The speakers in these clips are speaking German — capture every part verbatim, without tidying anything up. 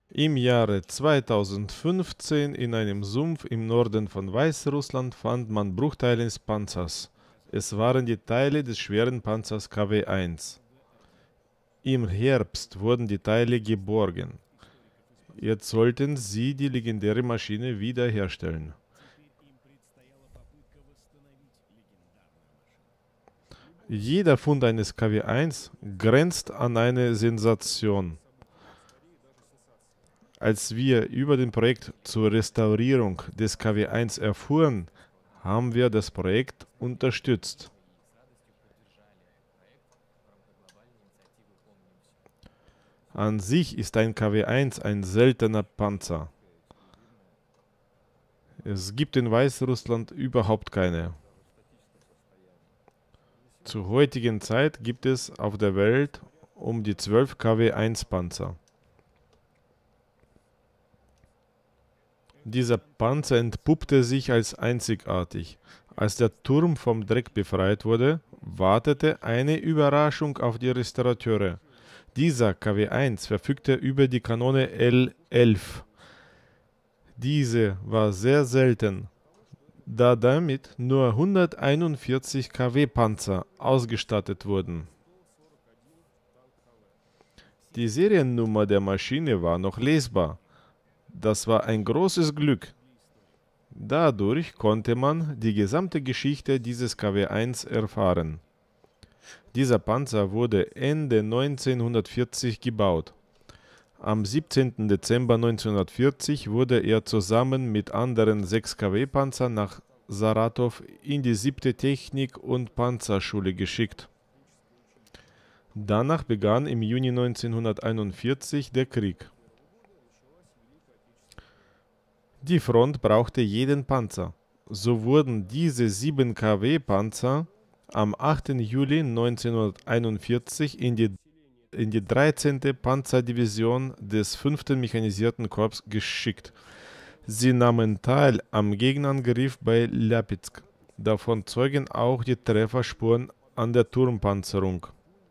Im Jahre zweitausendfünfzehn in einem Sumpf im Norden von Weißrussland fand man Bruchteile des Panzers. Es waren die Teile des schweren Panzers K W eins. Im Herbst wurden die Teile geborgen. Jetzt sollten sie die legendäre Maschine wiederherstellen. Jeder Fund eines K W eins grenzt an eine Sensation. Als wir über das Projekt zur Restaurierung des K W eins erfuhren, haben wir das Projekt unterstützt. An sich ist ein K W eins ein seltener Panzer. Es gibt in Weißrussland überhaupt keine. Zur heutigen Zeit gibt es auf der Welt um die zwölf K W eins Panzer. Dieser Panzer entpuppte sich als einzigartig. Als der Turm vom Dreck befreit wurde, wartete eine Überraschung auf die Restaurateure. Dieser K W eins verfügte über die Kanone L elf. Diese war sehr selten, da damit nur hunderteinundvierzig K W Panzer ausgestattet wurden. Die Seriennummer der Maschine war noch lesbar. Das war ein großes Glück. Dadurch konnte man die gesamte Geschichte dieses K W eins erfahren. Dieser Panzer wurde Ende neunzehnhundertvierzig gebaut. Am siebzehnten Dezember neunzehnhundertvierzig wurde er zusammen mit anderen sechs K W Panzern nach Saratow in die siebte Technik- und Panzerschule geschickt. Danach begann im Juni neunzehnhunderteinundvierzig der Krieg. Die Front brauchte jeden Panzer. So wurden diese sieben K W Panzer am achten Juli neunzehnhunderteinundvierzig in die, in die dreizehnte Panzerdivision des fünften Mechanisierten Korps geschickt. Sie nahmen teil am Gegenangriff bei Ljapitsk. Davon zeugen auch die Trefferspuren an der Turmpanzerung.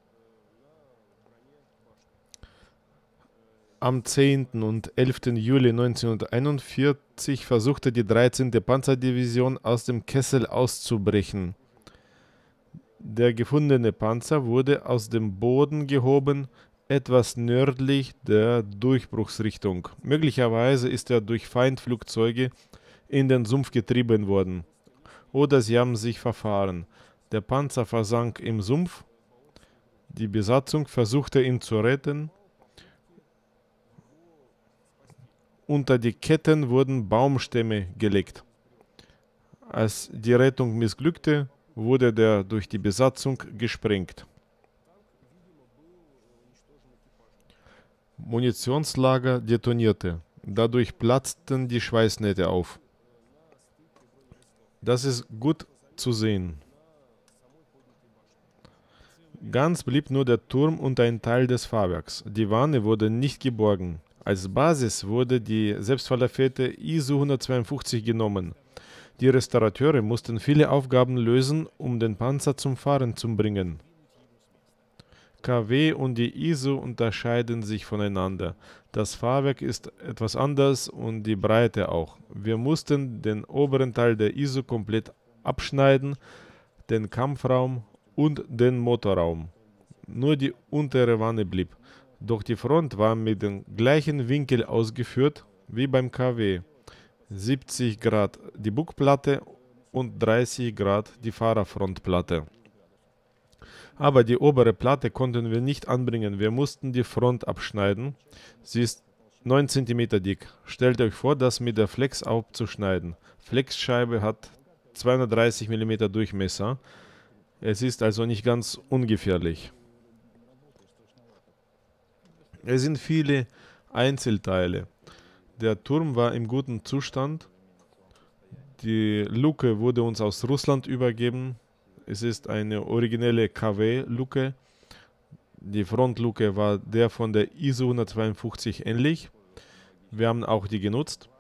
Am zehnten und elften Juli neunzehnhunderteinundvierzig versuchte die dreizehnte Panzerdivision aus dem Kessel auszubrechen. Der gefundene Panzer wurde aus dem Boden gehoben, etwas nördlich der Durchbruchsrichtung. Möglicherweise ist er durch Feindflugzeuge in den Sumpf getrieben worden. Oder sie haben sich verfahren. Der Panzer versank im Sumpf. Die Besatzung versuchte ihn zu retten. Unter die Ketten wurden Baumstämme gelegt. Als die Rettung missglückte, wurde der durch die Besatzung gesprengt. Munitionslager detonierte. Dadurch platzten die Schweißnähte auf. Das ist gut zu sehen. Ganz blieb nur der Turm und ein Teil des Fahrwerks. Die Wanne wurde nicht geborgen. Als Basis wurde die Selbstfahrerfährte I S O hundertzweiundfünfzig genommen. Die Restaurateure mussten viele Aufgaben lösen, um den Panzer zum Fahren zu bringen. K W und die I S O unterscheiden sich voneinander. Das Fahrwerk ist etwas anders und die Breite auch. Wir mussten den oberen Teil der I S O komplett abschneiden, den Kampfraum und den Motorraum. Nur die untere Wanne blieb. Doch die Front war mit dem gleichen Winkel ausgeführt wie beim K W. siebzig Grad die Bugplatte und dreißig Grad die Fahrerfrontplatte. Aber die obere Platte konnten wir nicht anbringen. Wir mussten die Front abschneiden. Sie ist neun Zentimeter dick. Stellt euch vor, das mit der Flex abzuschneiden. Flexscheibe hat zweihundertdreißig Millimeter Durchmesser. Es ist also nicht ganz ungefährlich. Es sind viele Einzelteile. Der Turm war im guten Zustand. Die Luke wurde uns aus Russland übergeben. Es ist eine originelle K W-Luke. Die Frontluke war der von der I S O hundertzweiundfünfzig ähnlich. Wir haben auch die genutzt.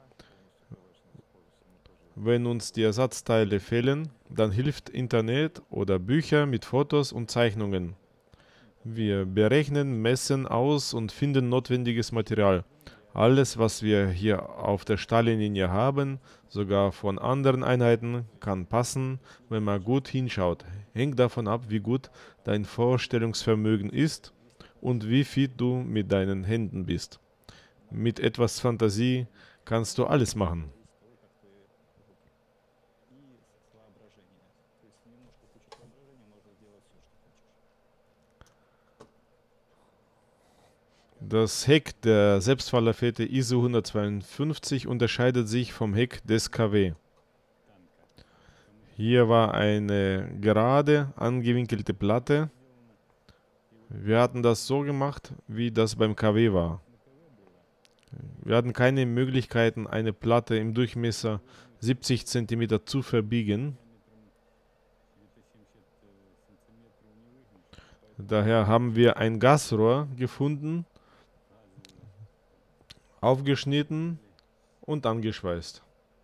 Wenn uns die Ersatzteile fehlen, dann hilft Internet oder Bücher mit Fotos und Zeichnungen. Wir berechnen, messen aus und finden notwendiges Material. Alles, was wir hier auf der Stahllinie haben, sogar von anderen Einheiten, kann passen, wenn man gut hinschaut. Hängt davon ab, wie gut dein Vorstellungsvermögen ist und wie fit du mit deinen Händen bist. Mit etwas Fantasie kannst du alles machen. Das Heck der Selbstfahrlafette I S O hundertzweiundfünfzig unterscheidet sich vom Heck des K W. Hier war eine gerade angewinkelte Platte. Wir hatten das so gemacht, wie das beim K W war. Wir hatten keine Möglichkeiten, eine Platte im Durchmesser siebzig Zentimeter zu verbiegen. Daher haben wir ein Gasrohr gefunden, aufgeschnitten und angeschweißt.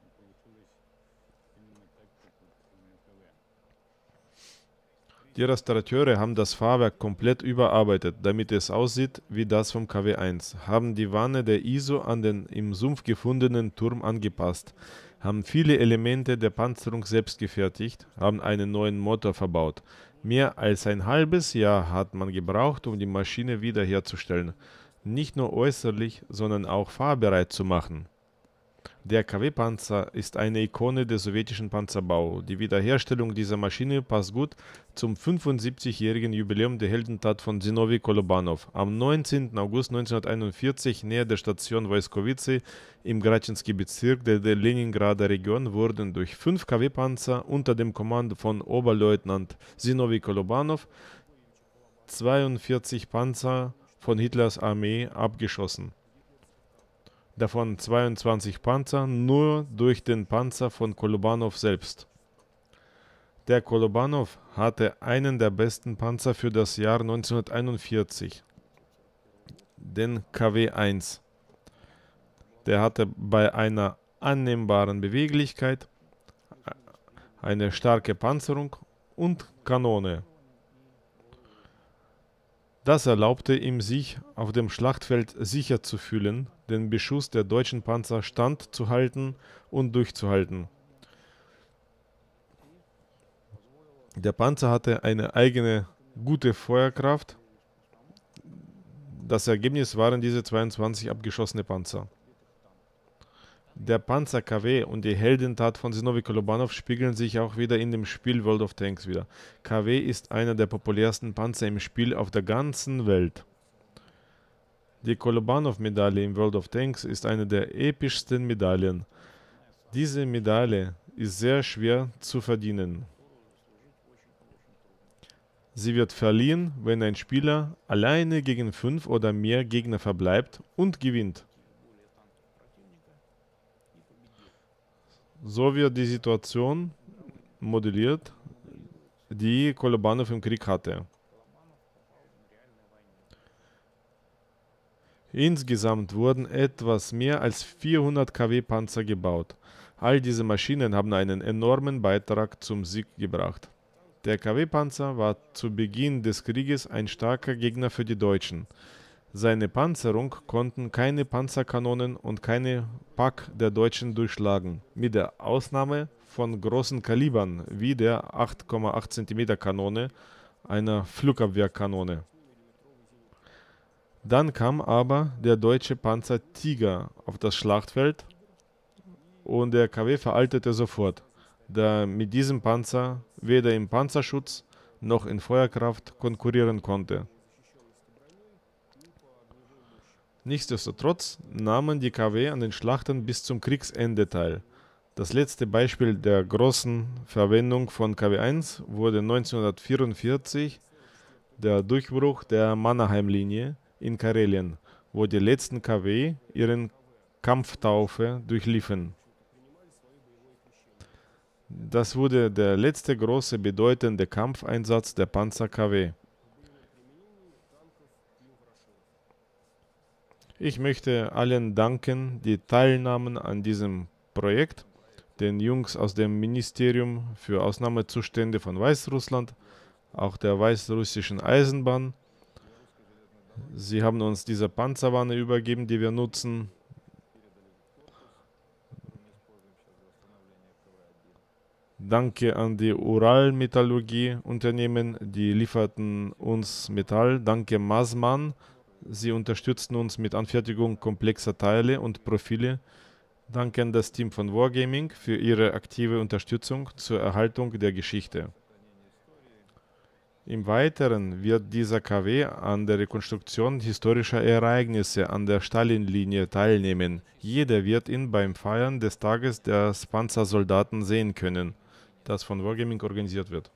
Die Restaurateure haben das Fahrwerk komplett überarbeitet, damit es aussieht wie das vom K W eins, haben die Wanne der I S O an den im Sumpf gefundenen Turm angepasst, haben viele Elemente der Panzerung selbst gefertigt, haben einen neuen Motor verbaut. Mehr als ein halbes Jahr hat man gebraucht, um die Maschine wiederherzustellen, nicht nur äußerlich, sondern auch fahrbereit zu machen. Der K W-Panzer ist eine Ikone des sowjetischen Panzerbaus. Die Wiederherstellung dieser Maschine passt gut zum fünfundsiebzigjährigen Jubiläum der Heldentat von Zinovij Kolobanow. Am neunzehnten August neunzehnhunderteinundvierzig, nähe der Station Wojskowice im Gratschinski Bezirk der, der Leningrader Region, wurden durch fünf K W-Panzer unter dem Kommando von Oberleutnant Zinovij Kolobanow zweiundvierzig Panzer von Hitlers Armee abgeschossen. Davon zweiundzwanzig Panzer nur durch den Panzer von Kolobanow selbst. Der Kolobanow hatte einen der besten Panzer für das Jahr neunzehnhunderteinundvierzig, den K W eins. Der hatte bei einer annehmbaren Beweglichkeit eine starke Panzerung und Kanone. Das erlaubte ihm, sich auf dem Schlachtfeld sicher zu fühlen, den Beschuss der deutschen Panzer standzuhalten und durchzuhalten. Der Panzer hatte eine eigene gute Feuerkraft. Das Ergebnis waren diese zweiundzwanzig abgeschossene Panzer. Der Panzer K W und die Heldentat von Zinovij Kolobanow spiegeln sich auch wieder in dem Spiel World of Tanks wieder. K W ist einer der populärsten Panzer im Spiel auf der ganzen Welt. Die Kolobanow-Medaille im World of Tanks ist eine der epischsten Medaillen. Diese Medaille ist sehr schwer zu verdienen. Sie wird verliehen, wenn ein Spieler alleine gegen fünf oder mehr Gegner verbleibt und gewinnt. So wird die Situation modelliert, die Kolobanow im Krieg hatte. Insgesamt wurden etwas mehr als vierhundert K W-Panzer gebaut. All diese Maschinen haben einen enormen Beitrag zum Sieg gebracht. Der K W-Panzer war zu Beginn des Krieges ein starker Gegner für die Deutschen. Seine Panzerung konnten keine Panzerkanonen und keine Pak der Deutschen durchschlagen, mit der Ausnahme von großen Kalibern wie der acht Komma acht Zentimeter Kanone, einer Flugabwehrkanone. Dann kam aber der deutsche Panzer Tiger auf das Schlachtfeld und der K W veraltete sofort, da mit diesem Panzer weder im Panzerschutz noch in Feuerkraft konkurrieren konnte. Nichtsdestotrotz nahmen die K W an den Schlachten bis zum Kriegsende teil. Das letzte Beispiel der großen Verwendung von K W eins wurde neunzehnhundertvierundvierzig der Durchbruch der Mannerheim-Linie in Karelien, wo die letzten K W ihren Kampftaufe durchliefen. Das wurde der letzte große bedeutende Kampfeinsatz der Panzer K W. Ich möchte allen danken, die teilnahmen an diesem Projekt, den Jungs aus dem Ministerium für Ausnahmezustände von Weißrussland, auch der weißrussischen Eisenbahn. Sie haben uns diese Panzerwanne übergeben, die wir nutzen. Danke an die Ural-Metallurgie-Unternehmen, die lieferten uns Metall. Danke Masman, sie unterstützten uns mit Anfertigung komplexer Teile und Profile. Danke an das Team von Wargaming für ihre aktive Unterstützung zur Erhaltung der Geschichte. Im Weiteren wird dieser K W an der Rekonstruktion historischer Ereignisse an der Stalinlinie teilnehmen. Jeder wird ihn beim Feiern des Tages des Panzersoldaten sehen können, das von Wargaming organisiert wird.